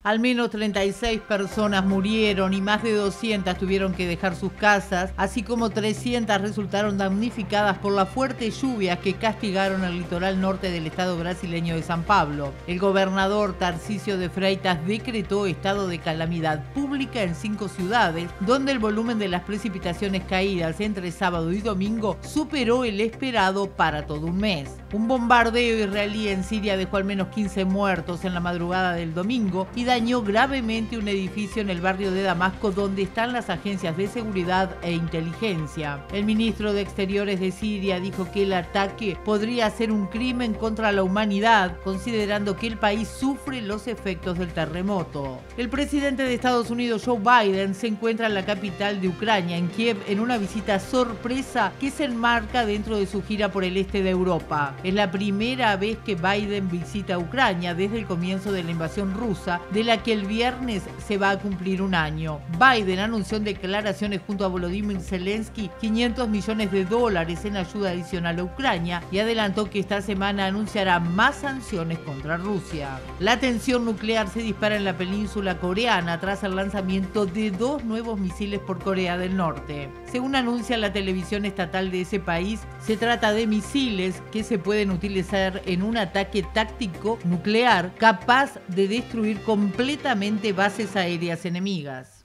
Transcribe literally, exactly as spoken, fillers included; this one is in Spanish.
Al menos treinta y seis personas murieron y más de doscientas tuvieron que dejar sus casas, así como trescientas resultaron damnificadas por las fuertes lluvias que castigaron el litoral norte del estado brasileño de San Pablo. El gobernador Tarcísio de Freitas decretó estado de calamidad pública en cinco ciudades, donde el volumen de las precipitaciones caídas entre sábado y domingo superó el esperado para todo un mes. Un bombardeo israelí en Siria dejó al menos quince muertos en la madrugada del domingo y dañó gravemente un edificio en el barrio de Damasco donde están las agencias de seguridad e inteligencia. El ministro de Exteriores de Siria dijo que el ataque podría ser un crimen contra la humanidad, considerando que el país sufre los efectos del terremoto. El presidente de Estados Unidos, Joe Biden, se encuentra en la capital de Ucrania, en Kiev, en una visita sorpresa que se enmarca dentro de su gira por el este de Europa. Es la primera vez que Biden visita Ucrania desde el comienzo de la invasión rusa, de la que el viernes se va a cumplir un año. Biden anunció en declaraciones junto a Volodymyr Zelensky quinientos millones de dólares en ayuda adicional a Ucrania y adelantó que esta semana anunciará más sanciones contra Rusia. La tensión nuclear se dispara en la península coreana tras el lanzamiento de dos nuevos misiles por Corea del Norte. Según anuncia la televisión estatal de ese país, se trata de misiles que se pueden utilizar en un ataque táctico nuclear capaz de destruir completamente bases aéreas enemigas.